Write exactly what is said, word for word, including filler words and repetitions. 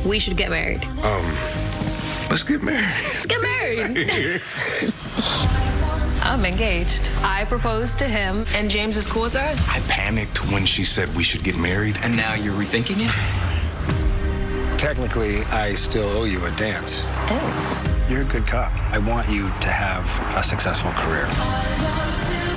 We should get married. Um, let's get married. Let's get married. I'm engaged. I proposed to him, and James is cool with that. I panicked when she said we should get married. And now you're rethinking it? Technically, I still owe you a dance. Oh. You're a good cop. I want you to have a successful career.